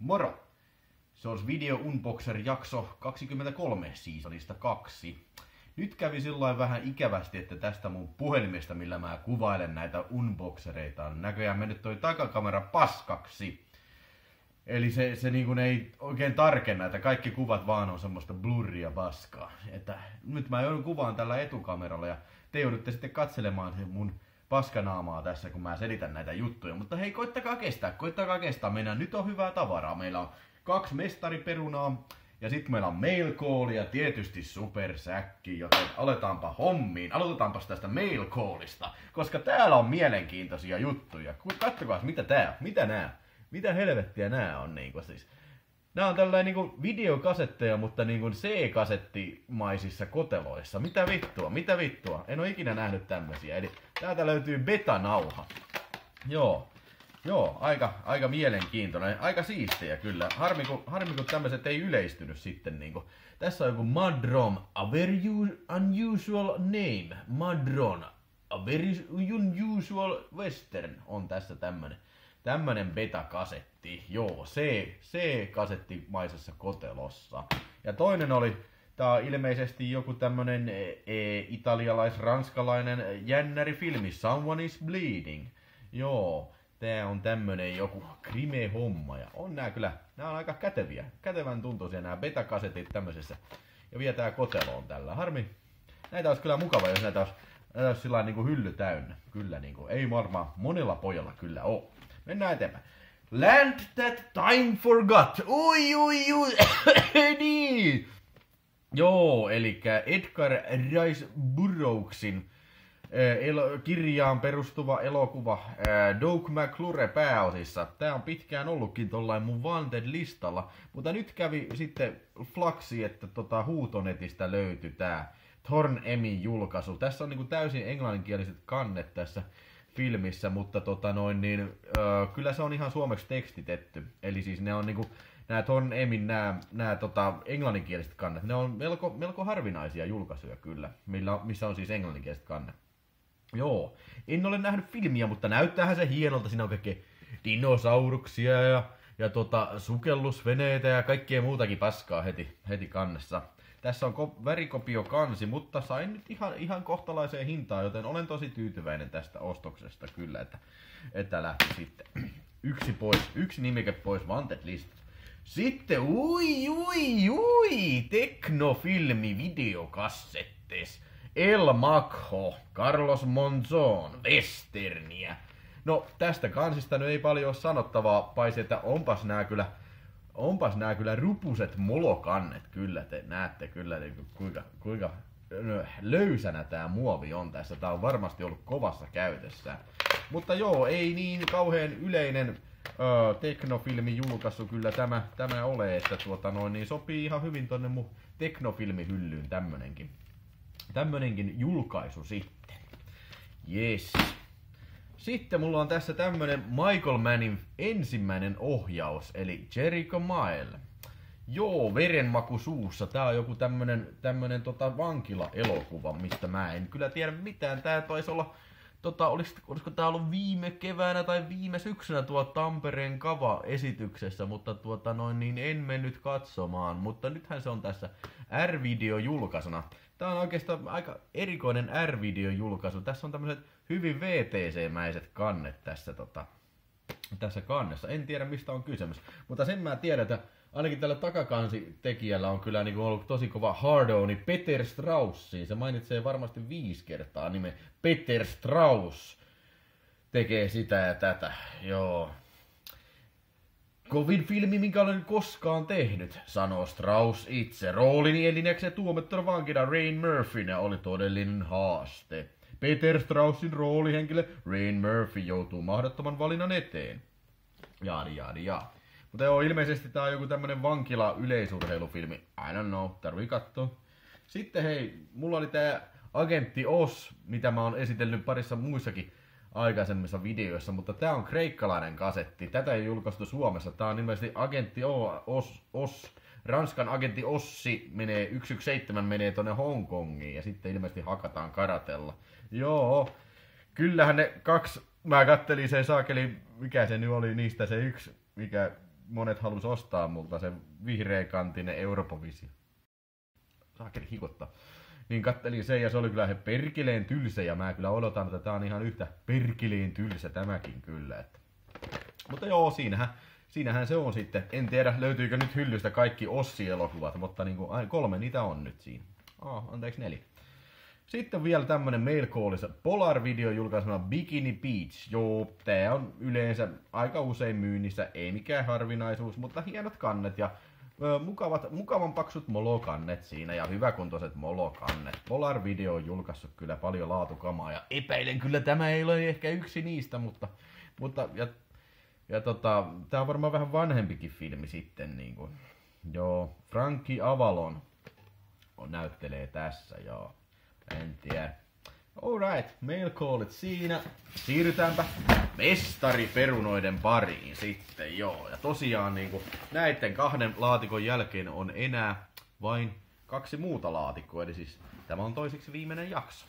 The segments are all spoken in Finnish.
Moro! Se olisi Video Unboxer jakso 23 seasonista 2. Nyt kävi sillain vähän ikävästi, että tästä mun puhelimesta, millä mä kuvailen näitä unboxereita, on näköjään mennyt toi takakamera paskaksi. Eli se niin kuin ei oikein tarkenna, että kaikki kuvat vaan on semmoista blurria paskaa. Että nyt mä joudun kuvaan tällä etukameralla ja te joudutte sitten katselemaan mun paskanaamaa tässä, kun mä selitän näitä juttuja. Mutta hei, koittakaa kestää. Meillä nyt on hyvää tavaraa. Meillä on 2 mestariperunaa ja sitten meillä on mail call ja tietysti supersäkki, joten aletaanpa hommiin. Aloitetaanpas tästä mail callista, koska täällä on mielenkiintoisia juttuja. Katsokaa, mitä tää on. Mitä nää? Mitä helvettiä nää on niinku siis? Nää on tällainen niinku videokasetteja, mutta niinku C-kasettimaisissa koteloissa. Mitä vittua? En oo ikinä nähnyt tämmösiä. Eli täältä löytyy betanauha. Joo, aika mielenkiintoinen. Aika siistejä kyllä. Harmi kun tämmöiset ei yleistynyt sitten niinku. Tässä on joku Madron, a very unusual name. Madron, a very unusual western on tässä tämmönen beta-kasetti. Joo, C-kasettimaisessa kotelossa. Ja toinen oli, tää on ilmeisesti joku tämmönen italialais-ranskalainen jännärifilmi, Someone is Bleeding. Joo, tää on tämmönen joku krime-homma. Ja on nää on aika kätevän tuntuisia nää beta-kasetit tämmöisessä. Ja vietää koteloon tällä. Harmi, näitä olisi kyllä mukava, jos näitä olisi sillä niinku hylly täynnä. Kyllä niinku, ei varmaan monella pojalla kyllä oo. Mennään eteenpäin. Land That Time Forgot. Ui. Niin. Joo, elikkä Edgar Rice Burroughsin kirjaan perustuva elokuva Doug McClure pääosissa. Tää on pitkään ollutkin tollain mun Wanted-listalla, mutta nyt kävi sitten flaksi, että huutonetistä löytyi tää Thorn Emin julkaisu. Tässä on niinku täysin englanninkieliset kannet tässä filmissä, mutta kyllä se on ihan suomeksi tekstitetty. Eli siis ne on niinku nää Thorn Emin englanninkieliset kannet. Ne on melko harvinaisia julkaisuja kyllä, missä on siis englanninkieliset kannet. Joo, en ole nähnyt filmiä, mutta näyttäähän se hienolta. Siinä on kaikkea dinosauruksia ja sukellusveneitä ja kaikkea muutakin paskaa heti kannessa. Tässä on värikopio kansi, mutta sain nyt ihan kohtalaiseen hintaan, joten olen tosi tyytyväinen tästä ostoksesta kyllä, että lähti sitten yksi nimike pois Wanted-listalta. Sitten teknofilmi videokassettes. El Macho, Carlos Monzon, westerniä. No tästä kansista nyt ei paljon ole sanottavaa, paitsi että onpas nää kyllä rupuset molokannet kyllä, te näette kyllä kuinka löysänä tää muovi on tässä. Tää on varmasti ollut kovassa käytössä. Mutta joo, ei niin kauhean yleinen teknofilmi julkaisu kyllä tämä ole, että niin sopii ihan hyvin tonne mun teknofilmihyllyyn tämmönenkin julkaisu sitten. Yes. Sitten mulla on tässä tämmönen Michael Mannin ensimmäinen ohjaus, eli Jericho Mile. Joo, verenmaku suussa. Tää on joku tämmönen vankila-elokuva, mistä mä en kyllä tiedä mitään. Tää taisi olla, olisiko tää ollut viime keväänä tai viime syksynä tuo Tampereen Kava-esityksessä, mutta niin en mennyt katsomaan. Mutta nythän se on tässä R-video-julkaisuna. Tää on oikeastaan aika erikoinen R-video-julkaisu. Tässä on tämmöiset hyvin VTC-mäiset kannet tässä kannessa. En tiedä mistä on kysymys, mutta sen mä tiedän, että ainakin tällä takakansitekijällä on kyllä niin ollut tosi kova hardoni Peter Straussiin. Se mainitsee varmasti 5 kertaa nimen Peter Strauss. Tekee sitä ja tätä. Joo. Kovin filmi, minkä olen koskaan tehnyt, sanoo Strauss itse. Roolini eliniäkseen tuomittuna vankina Rain Murphynä oli todellinen haaste. Peter Straussin roolihenkilö Rain Murphy joutuu mahdottoman valinnan eteen. Jaadi. Mutta joo, ilmeisesti tää on joku tämmönen vankila-yleisurheilufilmi. I don't know, tarvii katsoa. Sitten hei, mulla oli tää Agentti Oz, mitä mä oon esitellyt parissa muissakin aikaisemmissa videoissa, mutta tää on kreikkalainen kasetti. Tätä ei julkaistu Suomessa. Tää on ilmeisesti Agentti Oz. Ranskan agentti Ossi 117 menee tonne Hongkongiin ja sitten ilmeisesti hakataan karatella. Joo, kyllähän ne 2, mä kattelin sen saakeli, mikä se nyt oli niistä se yksi, mikä monet halus ostaa multa sen vihreäkantinen Europovisio. Saakeli hikottaa. Niin kattelin sen ja se oli kyllä he perkeleen tylsä ja mä kyllä odotan, että tää on ihan yhtä perkeleen tylsä tämäkin kyllä. Että. Mutta joo, siinähän se on sitten. En tiedä löytyykö nyt hyllystä kaikki Ossi-elokuvat, mutta niinku, 3 niitä on nyt siinä. Anteeksi 4. Sitten vielä tämmönen mailcallissa Polar-video julkaisuna Bikini Beach. Joo, tää on yleensä aika usein myynnissä, ei mikään harvinaisuus, mutta hienot kannet ja mukavan paksut molokannet siinä ja hyväkuntoiset molokannet. Polar Video on julkaissut kyllä paljon laatukamaa ja epäilen kyllä tämä ei ole ehkä yksi niistä, mutta tää on varmaan vähän vanhempikin filmi sitten niinku. Joo, Frankie Avalon näyttelee tässä, joo. En tiedä. Alright, mail callit siinä. Siirrytäänpä mestariperunoiden pariin sitten, joo. Ja tosiaan niinku näiden 2 laatikon jälkeen on enää vain 2 muuta laatikkoa, eli siis tämä on toiseksi viimeinen jakso.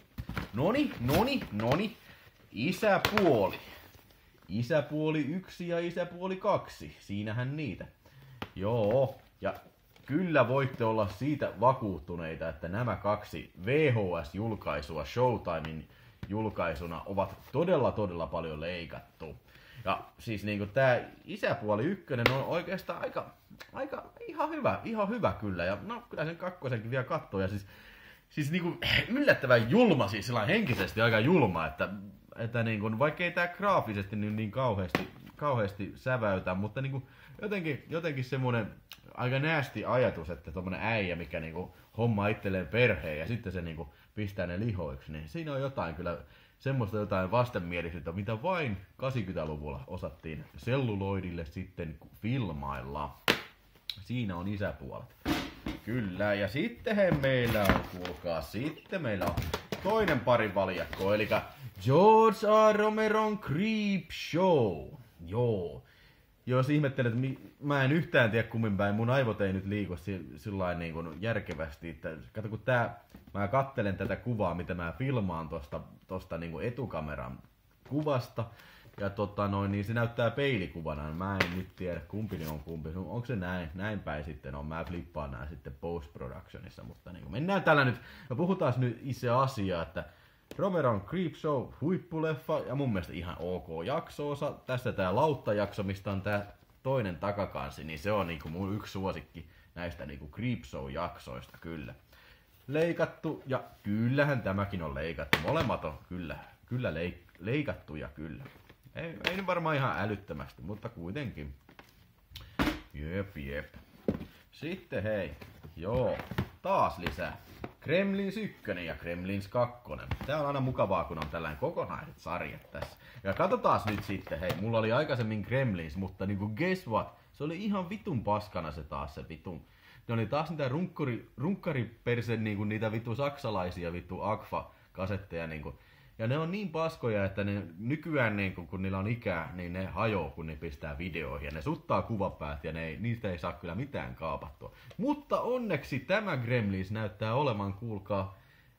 Noni. Isäpuoli. Isäpuoli 1 ja isäpuoli 2. Siinähän niitä. Joo, ja kyllä voitte olla siitä vakuuttuneita, että nämä 2 VHS-julkaisua Showtimen julkaisuna ovat todella paljon leikattu. Ja siis niinku tää isäpuoli 1 on oikeastaan aika ihan hyvä kyllä. Ja no kyllä sen 2 vielä kattoo. Ja siis niinku yllättävän julma, siis sellainen henkisesti aika julma, että niinku, vaikka ei tää graafisesti niin kauheasti säväytä, mutta niinku jotenkin semmonen aika näästi ajatus, että tommonen äijä, mikä niinku hommaa itselleen perheen ja sitten se niinku pistää ne lihoiksi, niin siinä on jotain kyllä semmoista jotain vastenmielisyyttä, mitä vain 80-luvulla osattiin selluloidille sitten filmailla. Siinä on isäpuolet. Kyllä, ja sitten meillä on, kuulkaa, meillä on toinen pari valjakko, eli George A. Romeron Creepshow. Joo. Jos ihmettelet, että mä en yhtään tiedä kummin päin, mun aivot ei nyt liiku sillain niin kuin järkevästi. Että, kato, kun mä kattelen tätä kuvaa, mitä mä filmaan tosta niin kuin etukameran kuvasta. Ja niin se näyttää peilikuvana. Mä en nyt tiedä, kumpi on kumpi. Onko se näin päin sitten on? Mä flippaan nää sitten post-productionissa. Mutta niin kuin mennään tällä nyt, ja puhutaan nyt itse asiaa, että Romeron Creepshow, huippuleffa ja mun mielestä ihan ok jakso-osa. Tässä tää lauttajakso, mistä on tää toinen takakansi, niin se on niinku mun yksi suosikki näistä niinku Creepshow-jaksoista kyllä. Leikattu ja kyllähän tämäkin on leikattu. Molemmat on kyllä leikattuja kyllä. Ei nyt varmaan ihan älyttömästi, mutta kuitenkin. Jep. Sitten hei, joo, taas lisää. Gremlins 1 ja Gremlins 2. Tää on aina mukavaa, kun on tällainen kokonaiset sarjat tässä. Ja katsotaan nyt sitten, hei, mulla oli aikaisemmin Gremlins, mutta niinku guess what? Se oli ihan vitun paskana se taas se vitun. Ne oli taas niitä runkkariperse niinku niitä vittu saksalaisia vittu Agfa-kasetteja niinku. Ja ne on niin paskoja, että ne nykyään niinku, kun niillä on ikää, niin ne hajoo, kun ne pistää videoihin. Ja ne suttaa kuvapäät ja niistä ei saa kyllä mitään kaapattua. Mutta onneksi tämä Gremlins näyttää olevan, kuulkaa,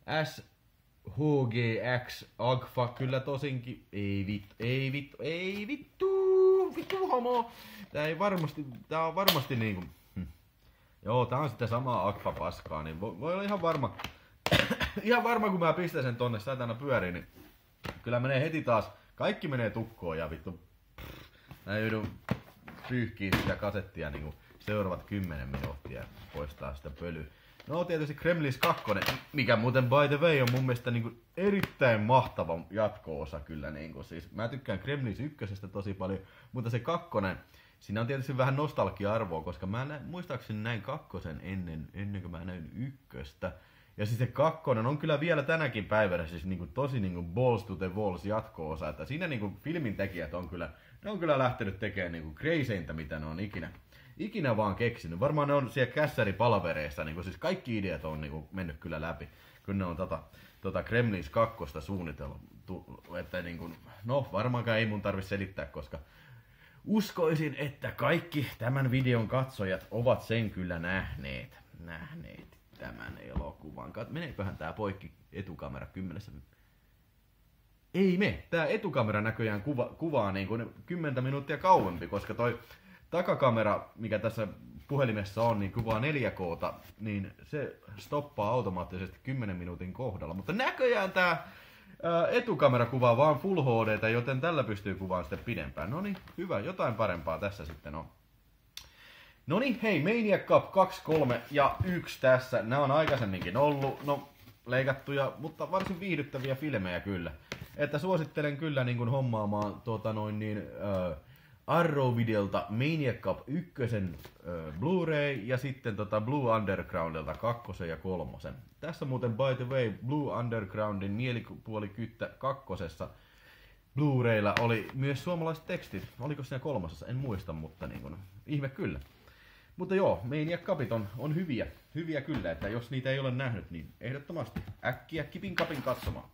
SHGX Agfa kyllä tosinkin. Ei vittu homo. Tää on varmasti niinku. Joo, tää on sitä samaa Agfa paskaa, niin voi olla ihan varma. Ihan varma, kun mä pistän sen tonne satana pyöriin, niin kyllä menee heti taas, kaikki menee tukkoon ja vittu, mä joudun pyyhkiä sitä kasettia niin seuraavat 10 minuuttia ja poistaa sitä pölyä. No tietysti Gremlins 2, mikä muuten by the way on mun mielestä niin erittäin mahtava jatko-osa kyllä. Niin siis, mä tykkään Gremlins 1 tosi paljon, mutta se 2, siinä on tietysti vähän nostalgia-arvoa, koska mä muistaakseni näin 2 ennen kuin mä näin 1. Ja siis se 2 on kyllä vielä tänäkin päivänä siis niinku tosi niinku balls to the walls jatko-osa, että siinä niinku filmin tekijät on kyllä lähtenyt tekemään niinku crazeintä, mitä ne on ikinä vaan keksinyt. Varmaan ne on siellä kässäripalavereissa, niinku siis kaikki ideat on niinku mennyt kyllä läpi, kun ne on Gremlins 2 suunnitellut, että niinku, no varmaankaan ei mun tarvitse selittää, koska uskoisin, että kaikki tämän videon katsojat ovat sen kyllä nähneet tämän elokuvan. Meneeköhän tää poikki etukamera 10? Ei me. Tää etukamera näköjään kuvaa niin kuin 10 minuuttia kauempi, koska takakamera, mikä tässä puhelimessa on, niin kuvaa 4K:ta, niin se stoppaa automaattisesti 10 minuutin kohdalla. Mutta näköjään tää etukamera kuvaa vaan Full HD:tä, joten tällä pystyy kuvaamaan sitten pidempään. No niin, hyvä, jotain parempaa tässä sitten on. No niin, hei, Maniac Cup 2, 3 ja 1 tässä. Nämä on aikaisemminkin ollut, no leikattuja, mutta varsin viihdyttäviä filmejä kyllä. Että suosittelen kyllä niin kuin hommaamaan Arrow-videolta Maniac Cup 1 Blu-ray ja sitten Blue Undergroundilta 2 ja 3. Tässä muuten by the way Blue Undergroundin mielipuolikyttä 2. Blu-raylla oli myös suomalaiset tekstit. Oliko siinä 3? En muista, mutta niin kuin, ihme kyllä. Mutta joo, Maniac Cupit on hyviä kyllä, että jos niitä ei ole nähnyt, niin ehdottomasti äkkiä kipin kapin katsomaan.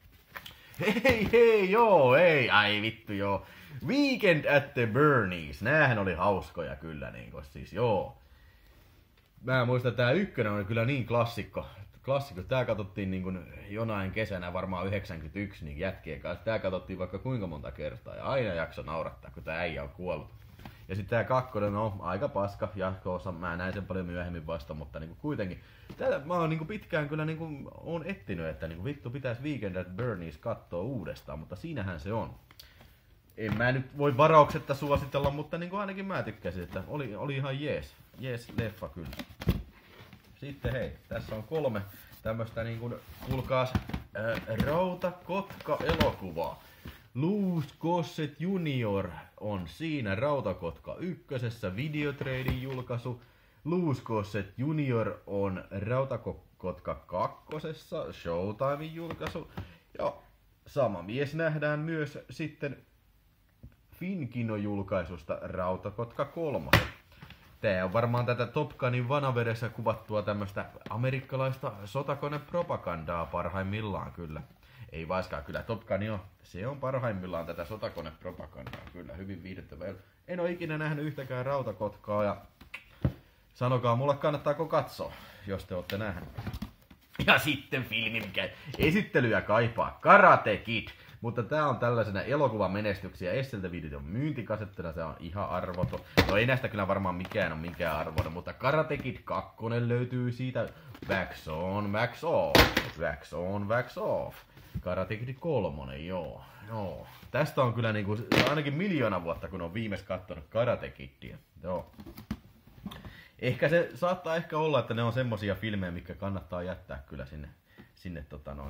Hei, joo, ei, ai vittu joo. Weekend at the Bernie's, näähän oli hauskoja kyllä, niin siis joo. Mä muistan, että tää 1 on kyllä niin klassikko. Tää katsottiin niin kuin jonain kesänä, varmaan 91, niin jätkien kanssa. Tää katsottiin vaikka kuinka monta kertaa ja aina jakso naurattaa, kun tää äijä on kuollut. Ja sitten tää 2, no aika paska jatkoosa, mä näin sen paljon myöhemmin vasta, mutta niinku kuitenkin. Täällä mä oon niinku pitkään kyllä niinku oon etsinyt, että niinku vittu pitäis Weekend at Bernie's katsoa uudestaan, mutta siinähän se on. En mä nyt voi varauksetta suositella, mutta niinku ainakin mä tykkäsin, että oli ihan jees leffa kyllä. Sitten hei, tässä on 3 tämmöstä niinku, kuulkaas, Rautakotka-elokuvaa. Louis Gossett Junior on siinä Rautakotka 1. Videotrading julkaisu. Louis Gossett Junior on Rautakotka 2. Showtimein julkaisu. Ja sama mies nähdään myös sitten Finkino-julkaisusta Rautakotka 3. Tää on varmaan tätä Top Gunin vanavedessä kuvattua tämmöstä amerikkalaista sotakonepropagandaa parhaimmillaan kyllä. Ei vaiskaan kyllä, Top Gun on. Se on parhaimmillaan tätä sotakonepropagandaa kyllä, hyvin viihdyttävää. En ole ikinä nähnyt yhtäkään Rautakotkaa ja sanokaa mulle kannattaako katsoa, jos te olette nähneet. Ja sitten filmi, mikä esittelyä kaipaa, Karate Kid. Mutta tää on tällaisena elokuvan menestyksiä. Esseltä videon myyntikasettuna, se on ihan arvoton. No ei näistä kyllä varmaan mikään on minkään arvoinen, mutta Karate Kid 2 löytyy siitä. Wax on, wax off. Wax on, wax off. Karate Kid 3, joo. Tästä on kyllä niinku, ainakin 1 miljoona vuotta, kun on viimeis kattonut Karate Kidia. Joo. Ehkä se saattaa olla, että ne on semmosia filmejä, mitkä kannattaa jättää kyllä sinne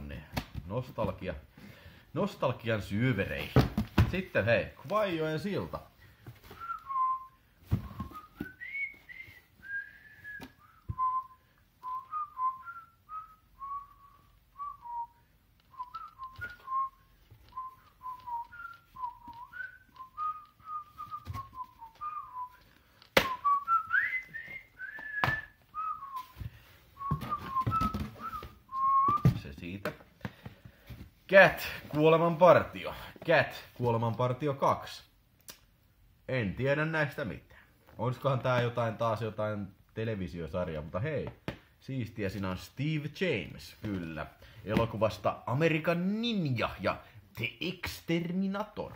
nostalgian syövereihin. Sitten hei, Kvajoen silta. Cat, kuolemanpartio. Cat, kuolemanpartio 2. En tiedä näistä mitään. Olisikohan tää taas jotain televisiosarja, mutta hei. Siistiä, siinä on Steve James, kyllä. Elokuvasta American Ninja ja The Exterminator.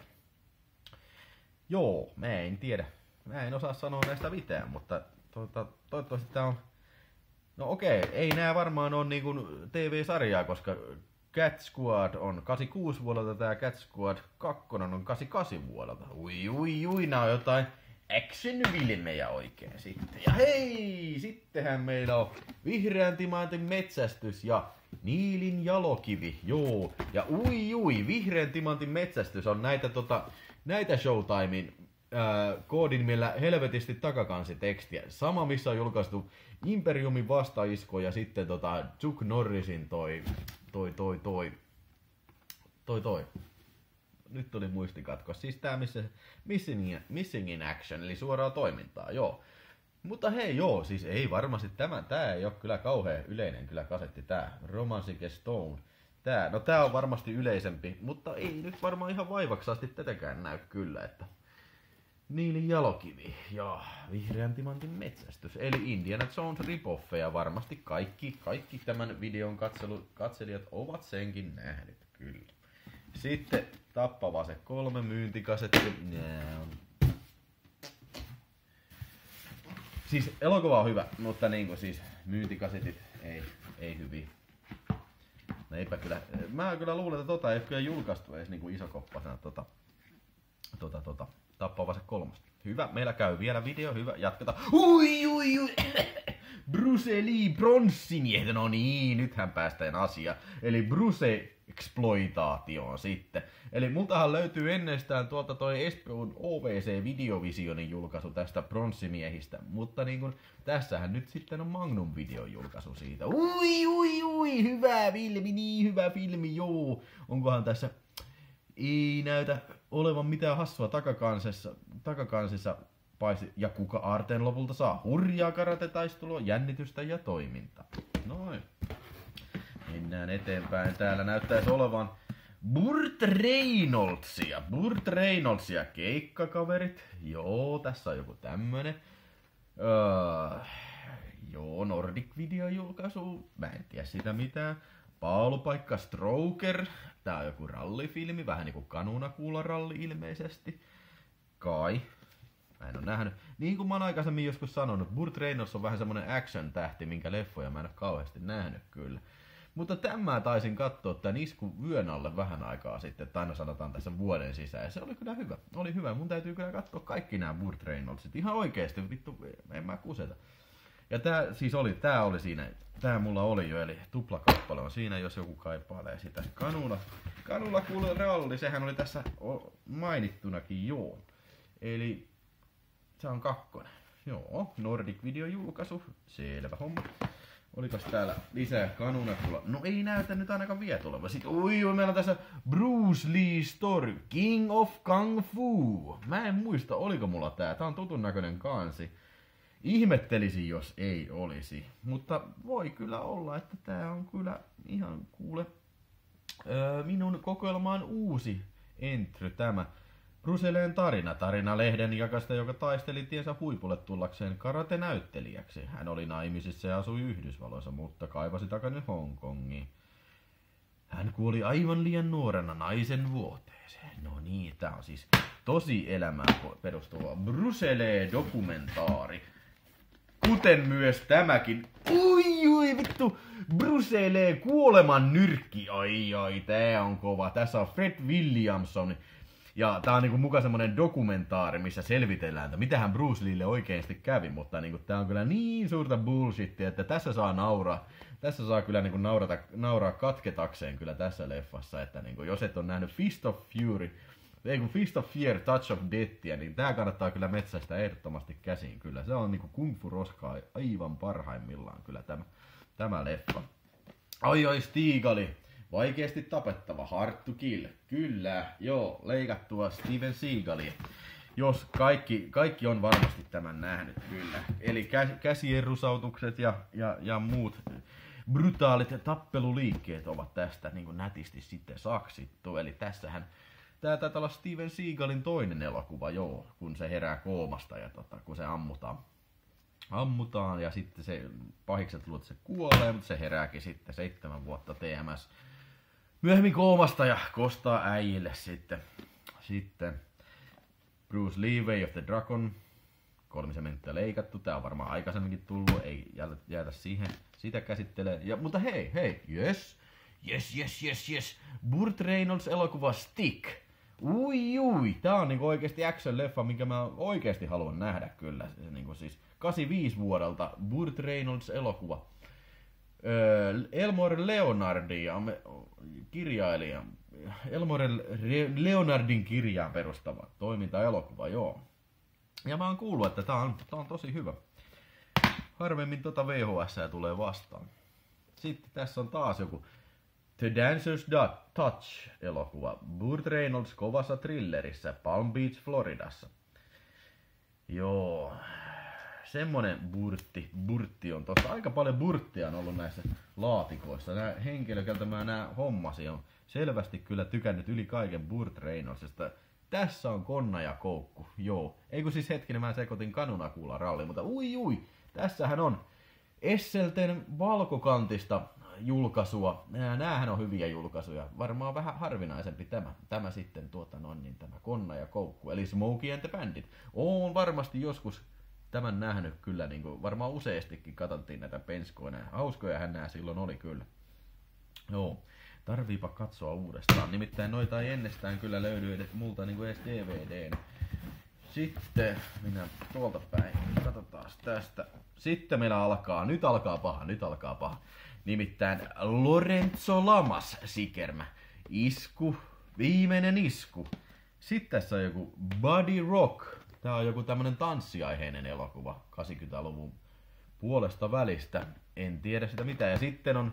Joo, mä en tiedä. Mä en osaa sanoa näistä mitään, mutta toivottavasti tää on... No okei, ei nää varmaan on niinku TV-sarjaa, koska Cat Squad on 86 vuodelta, tää Cat Squad 2 on 88 vuodelta. Ui, nää on jotain action-filmejä oikein sitten. Ja hei, sittenhän meillä on Vihreän timantin metsästys ja Niilin jalokivi, joo. Ja Vihreän timantin metsästys on näitä Showtimein koodin, millä helvetisti takakansitekstiä. Sama, missä on julkaistu Imperiumin vastaisku ja sitten Chuck Norrisin toi. Nyt tuli muistikatkos. Siis tää Missing in Action, eli suoraa toimintaa, joo. Mutta hei, joo, siis ei varmasti tää ei oo kyllä kauhean yleinen kyllä kasetti tää. Romantic Stone. Tää on varmasti yleisempi, mutta ei nyt varmaan ihan vaivaksasti tätäkään näy kyllä, että... Niilin jalokivi ja Vihreän timantin metsästys, eli Indiana Jones ripoffeja varmasti kaikki tämän videon katselijat ovat senkin nähnyt, kyllä. Sitten Tappava se 3 myyntikasetti, Siis elokuva on hyvä, mutta niinku siis myyntikasetit ei hyviä. No eipä kyllä. Mä kyllä luulen, että tota ei kyllä julkaistu edes niinku isokoppasena Tappavase 3. Hyvä, meillä käy vielä video, hyvä, jatketaan. Ui. Bruce Lee bronssimiehet, no niin, nythän päästään asiaan. Eli Bruce exploitaatioon sitten. Eli multahan löytyy ennestään tuolta toi Espoon OVC Videovisionin julkaisu tästä pronssimiehistä, mutta niin kun, tässähän nyt sitten on Magnum videon julkaisu siitä. Ui, hyvä filmi, niin hyvä filmi, joo. Onkohan tässä, ei näytä olevan mitään hassua takakansissa paitsi, ja kuka aarteen lopulta saa hurjaa karatetaistelua, jännitystä ja toimintaa. Noin. Mennään eteenpäin. Täällä näyttäisi olevan Burt Reynoldsia, keikkakaverit. Joo, tässä on joku tämmönen. Joo, Nordic videojulkaisu. Mä en tiedä sitä mitään. Paalupaikka Stroker. Tää on joku rallifilmi, vähän niinku Kanunakuula-ralli ilmeisesti. Kai. Mä en oo nähnyt. Niin kuin mä oon aikaisemmin joskus sanonut, Burt Reynolds on vähän semmonen action-tähti, minkä leffoja mä en oo kauheasti nähnyt kyllä. Mutta tämän taisin katsoa tän iskun vyön alle vähän aikaa sitten, tai no sanotaan tässä vuoden sisään, ja se oli kyllä hyvä. Oli hyvä, mun täytyy kyllä katsoa kaikki nämä Burt Reynoldsit, ihan oikeesti, vittu, en mä kuseta. Ja tää oli siinä, tää mulla oli jo, eli tuplakappale on siinä, jos joku kaipailee sitä. Kanula kuule ralli, sehän oli tässä mainittunakin, joo. Eli se on 2. Joo, Nordic videojulkaisu, selvä homma. Olikos täällä lisää Kanunakuula? No ei näytä nyt ainakaan vielä tuleva. Sitten meillä on tässä Bruce Lee Story, King of Kung Fu. Mä en muista, oliko mulla tää. Tää on tutun näköinen kansi. Ihmettelisin, jos ei olisi. Mutta voi kyllä olla, että tää on kyllä ihan kuule minun kokoelmaan uusi entry tämä. Bruce Leen tarina lehden jakasta, joka taisteli tiensä huipulle tullakseen karate-näyttelijäksi. Hän oli naimisissa ja asui Yhdysvalloissa, mutta kaivasi takaisin Hongkongiin. Hän kuoli aivan liian nuorena naisen vuoteeseen. No niin, tää on siis tosi elämään perustuva Bruce Lee-dokumentaari. Kuten myös tämäkin. Ui, vittu! Bruce Lee kuoleman nyrkki. Ai, tää on kova. Tässä on Fred Williamson. Ja tää on niinku mukaan semmonen dokumentaari, missä selvitellään, että mitähän Bruce Leelle oikeesti kävi, mutta niinku tää on kyllä niin suurta bullshittia, että tässä saa nauraa. Tässä saa kyllä niinku nauraa katketakseen kyllä tässä leffassa, että niinku jos et on nähnyt Fist of Fear, Touch of Deathia, niin tää kannattaa kyllä metsästä ehdottomasti käsiin kyllä. Se on niinku kung fu roskaa aivan parhaimmillaan kyllä tämä leffa. Ai Stigali. Vaikeasti tapettava, hard to kill. Kyllä, joo, leikattua Steven Seagalia. Jos kaikki on varmasti tämän nähnyt, kyllä. Eli käsien rusautukset ja muut brutaalit tappeluliikkeet ovat tästä niin kuin nätisti sitten saksittu. Eli tässähän tää taitaa olla Steven Seagalin toinen elokuva, joo, kun se herää koomasta ja kun se ammutaan ja sitten se pahikset luulee, että se kuolee, mutta se herääkin sitten 7 vuotta TMS. Myöhemmin koomasta ja kostaa äijille sitten Bruce Lee, Way of the Dragon. 3 sementtiä leikattu. Tää on varmaan aikaisemminkin tullut. Ei jäätä siihen sitä käsittelee. Mutta hei. Yes. Burt Reynolds elokuva Stick. Ui. Tää on niinku oikeesti action-leffa, minkä mä oikeesti haluan nähdä kyllä. Niinku siis 85 vuodelta Burt Reynolds elokuva. Elmore Leonardin kirjailija. Elmore Leonardin kirjaan perustava toimintaelokuva, joo. Ja mä oon kuullut, että tää on tosi hyvä. Harvemmin VHS tulee vastaan. Sitten tässä on taas joku The Dancer's Touch-elokuva. Burt Reynolds kovassa thrillerissä Palm Beach, Floridassa. Joo. Semmonen burtti on tossa. Aika paljon burttia on ollut näissä laatikoissa. Nää henkilö, keltä mä hommasin, on selvästi kyllä tykännyt yli kaiken Burt Reynoldsista. Tässä on konna ja koukku, joo. Eikö siis hetkinen, mä sekoitin Kanunakuula-ralli, mutta ui. Tässähän on Esselten valkokantista julkaisua. Näähän on hyviä julkaisuja. Varmaan vähän harvinaisempi tämä sitten tämä konna ja koukku. Eli Smokey and the Bandit. Oon varmasti joskus tämän nähnyt kyllä, niin kuin varmaan useastikin katsottiin näitä penskoina. Hauskojahan nää silloin oli kyllä. Joo, tarviipa katsoa uudestaan. Nimittäin noita ei ennestään kyllä löydy edes multa niin kuin edes DVD:n. Sitten minä tuolta päin. Katsotaan tästä. Sitten meillä alkaa, nyt alkaa paha. Nimittäin Lorenzo Lamas Sikermä. Isku, viimeinen isku. Sitten tässä on joku Body Rock. Tää on joku tämmönen tanssiaiheinen elokuva 80-luvun puolesta välistä. En tiedä sitä mitään. Ja sitten on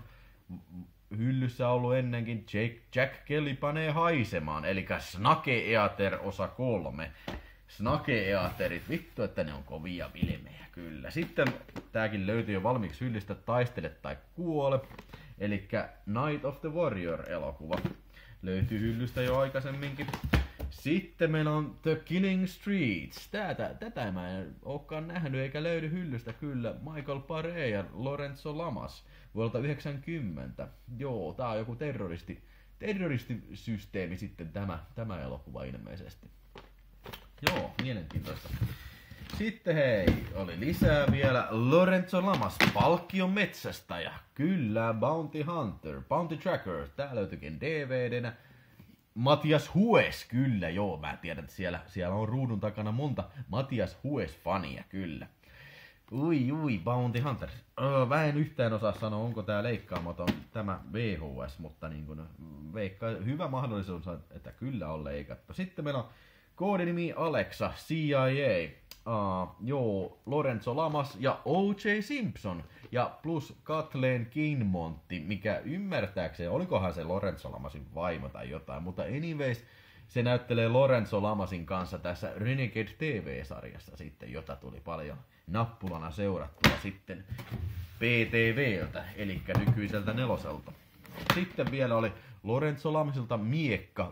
hyllyssä ollut ennenkin Jack Kelly panee haisemaan. Eli Snake Eater osa 3. Snake Eaterit, vittu että ne on kovia filmejä kyllä. Sitten tääkin löytyy jo valmiiksi hyllystä Taistele tai kuole. Eli Night of the Warrior elokuva. Löytyy hyllystä jo aikaisemminkin. Sitten meillä on The Killing Streets. Tätä mä en olekaan nähnyt eikä löydy hyllystä kyllä. Michael Paré ja Lorenzo Lamas vuodelta 90. Joo, tää on joku terroristisysteemi sitten tämä elokuva ilmeisesti. Joo, mielenkiintoista. Sitten hei, oli lisää vielä Lorenzo Lamas, palkkion metsästäjä. Kyllä, Bounty Hunter, Bounty Tracker. Tää löytyikin DVDnä. Matias Hues, kyllä joo, mä tiedän, että siellä on ruudun takana monta Matias Hues-fania, kyllä. Ui, Bounty Hunter. Mä en yhtään osaa sanoa, onko tää leikkaamaton tämä VHS, mutta niin kun, hyvä mahdollisuus, että kyllä on leikattu. Sitten meillä on koodinimi Alexa, CIA. Joo, Lorenzo Lamas ja O.J. Simpson. Ja plus Kathleen Kinmontti, mikä ymmärtääkseen, olikohan se Lorenzo Lamasin vaimo tai jotain, mutta anyways, se näyttelee Lorenzo Lamasin kanssa tässä Renegade TV-sarjassa sitten, jota tuli paljon nappulana seurattua sitten PTVltä, eli nykyiseltä neloselta. Sitten vielä oli Lorenzo Lamasilta miekka.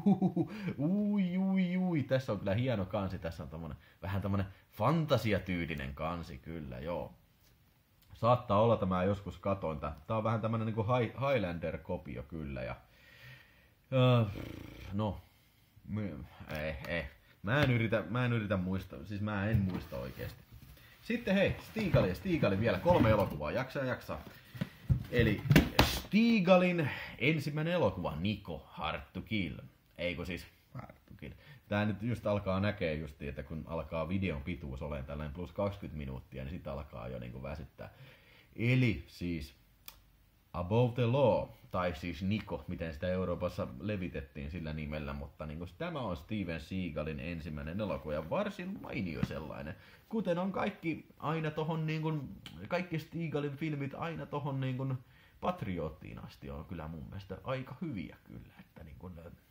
Ui. Tässä on kyllä hieno kansi. Tässä on vähän tämmönen fantasiatyydinen kansi kyllä, joo. Saattaa olla, että mä joskus katoin. Tää on vähän tämmönen niinku Highlander-kopio kyllä. Ja, no, Mä en yritä muistaa. Siis mä en muista oikeesti. Sitten hei, Stigali vielä. 3 elokuvaa. Jaksaa. Eli Stigalin ensimmäinen elokuva, Nico, Hard to Kill. Eikö siis Hard to Kill. Tää nyt just alkaa näkee justi, että kun alkaa videon pituus olemaan tällainen plus 20 minuuttia, niin sit alkaa jo niinku väsyttää. Eli siis Above the Law, tai siis Nico, miten sitä Euroopassa levitettiin sillä nimellä, mutta niinku tämä on Steven Seagalin ensimmäinen elokuva ja varsin mainio sellainen. Kuten on kaikki aina tohon niinku, kaikki Seagalin filmit aina tohon niinku Patriottiin asti on kyllä mun mielestä aika hyviä kyllä, että niinku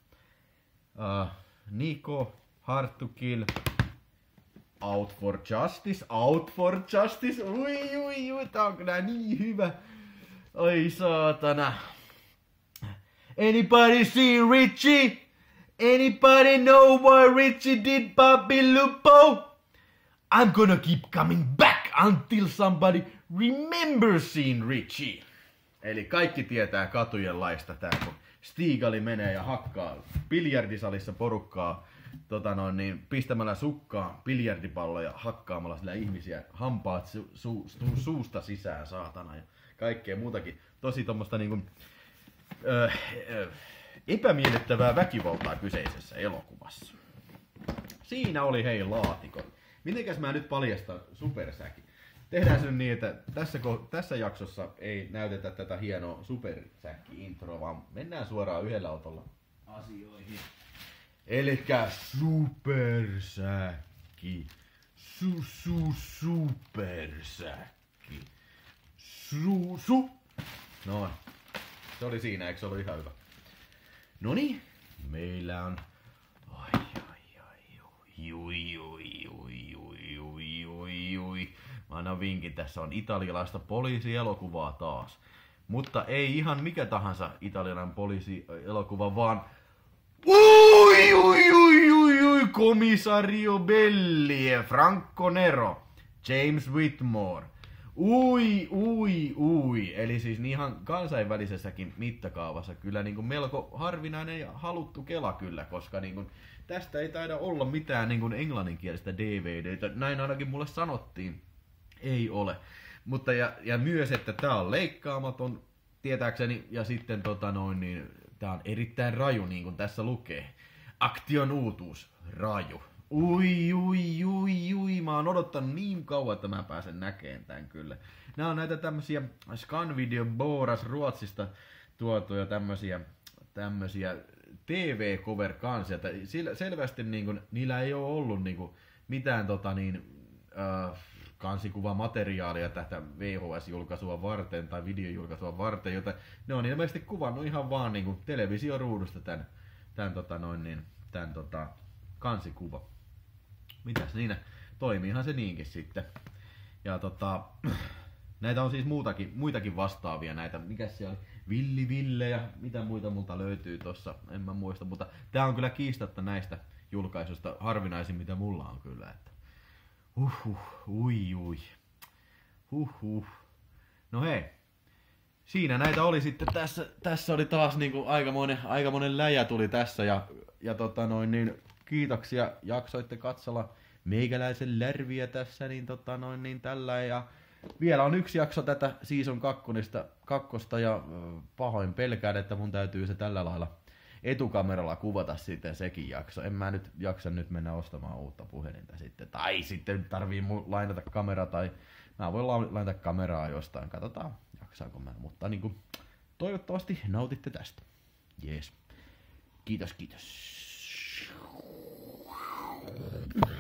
Nico, Hard to Kill, Out for Justice, ui, tää on kyllä niin hyvä. Oi saatana. Anybody seen Richie? Anybody know what Richie did Bobby Lupo? I'm gonna keep coming back until somebody remembers seeing Richie. Eli kaikki tietää katujen laista tää, kun Stigali menee ja hakkaa biljardisalissa porukkaa pistämällä sukkaan biljardipalloja hakkaamalla sillä ihmisiä hampaat suusta sisään saatana ja kaikkea muutakin. Tosi tommoista niinku epämiellyttävää väkivaltaa kyseisessä elokuvassa. Siinä oli hei laatikot. Mitenkäs mä nyt paljastan supersäkin? Tehdään se niin, että tässä jaksossa ei näytetä tätä hienoa supersäkki-introa, vaan mennään suoraan yhdellä autolla asioihin. Elikkä supersäkki. Supersäkki. No, se oli siinä, eikö se ollut ihan hyvä? Noniin, meillä on... Mä annan vinkin, tässä on italialaista poliisielokuvaa taas. Mutta ei ihan mikä tahansa italialainen poliisielokuva, vaan... Komisario Belli, Franco Nero, James Whitmore. Ui. Eli siis ihan kansainvälisessäkin mittakaavassa kyllä niin kuin melko harvinainen ja haluttu kela kyllä, koska niin kuin tästä ei taida olla mitään niin kuin englanninkielistä DVDtä. Näin ainakin mulle sanottiin. Ei ole. Mutta ja myös, että tää on leikkaamaton, tietääkseni, ja sitten tää on erittäin raju, niin kuin tässä lukee. Action uutuus, raju. Ui, mä oon odottanut niin kauan, että mä pääsen näkemään tän kyllä. Nää on näitä tämmösiä Scanvideo Boras Ruotsista tuotuja tämmösiä TV-cover kansia. Selvästi niinku, niillä ei oo ollut niinku mitään kansikuvamateriaalia tätä VHS-julkaisua varten tai videojulkaisua varten, jota ne on ilmeisesti kuvannut ihan vaan niinku televisioruudusta tän kansikuva. Mitäs siinä? Toimiihan se niinkin sitten. Ja näitä on siis muitakin vastaavia näitä. Mikäs siellä oli? Villi Ville ja mitä muita multa löytyy tossa, en mä muista, mutta tää on kyllä kiistatta näistä julkaisuista harvinaisin mitä mulla on kyllä, että ui. No hei. Siinä näitä oli sitten tässä oli taas niinku aikamoinen läjä tuli tässä ja kiitoksia jaksoitte katsella meikäläisen lärviä tässä niin tällä ja vielä on yksi jakso tätä season 2 ja pahoin pelkään, että mun täytyy se tällä lailla etukameralla kuvata sitten sekin jakso. En mä nyt jaksa mennä ostamaan uutta puhelinta sitten. Tai sitten tarvii lainata kameraa tai mä voin lainata kameraa jostain. Katsotaan jaksaanko mä. Mutta niinku, toivottavasti nautitte tästä. Jees. Kiitos.